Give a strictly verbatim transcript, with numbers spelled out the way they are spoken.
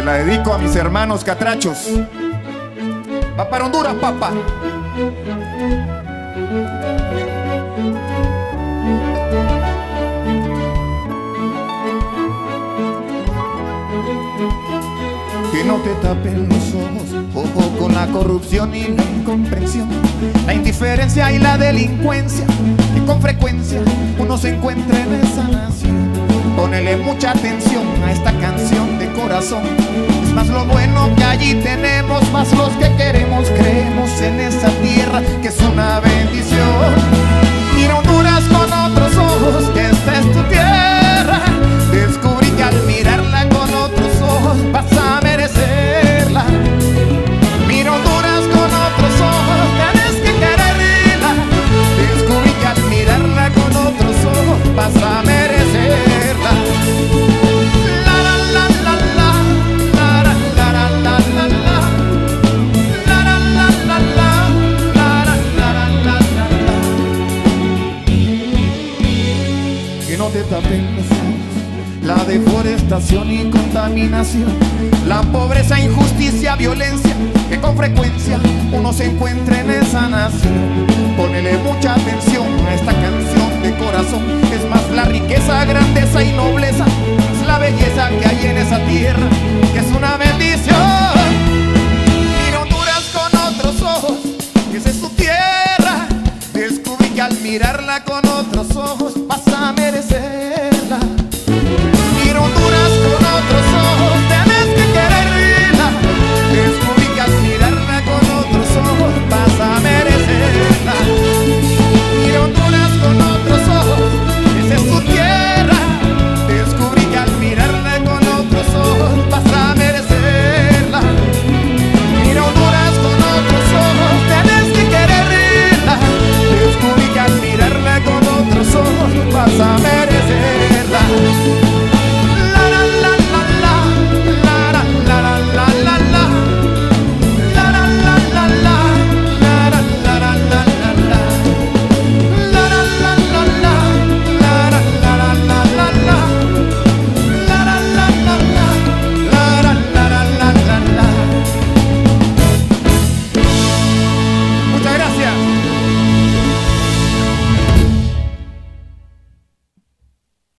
la dedico a mis hermanos catrachos. Va para Honduras, papá. Que no te tapen los ojos, ojo con la corrupción y la incomprensión, la indiferencia y la delincuencia, que con frecuencia uno se encuentra en esa nación. Ponele mucha atención a esta canción de corazón. Es más lo bueno que allí tenemos, más los que queremos, creemos en esa tierra que es una bendición. Mira Honduras con otros ojos, que esta es tu tierra. Descubrí que al mirarla con otros ojos vas a merecerla. Mira Honduras con otros ojos, tienes que quererla. Descubrí que al mirarla con otros ojos vas a merecerla. Que no te tapen los ojos la deforestación y contaminación, la pobreza, injusticia, violencia, que con frecuencia uno se encuentra en esa nación. Ponele mucha atención a esta canción de corazón. Es más la riqueza, grandeza y nobleza, es la belleza que hay en esa tierra, que es una bendición. Mira Honduras con otros ojos, que esa es tu tierra. Descubrí que al mirarla con otros ojos vas a merecer.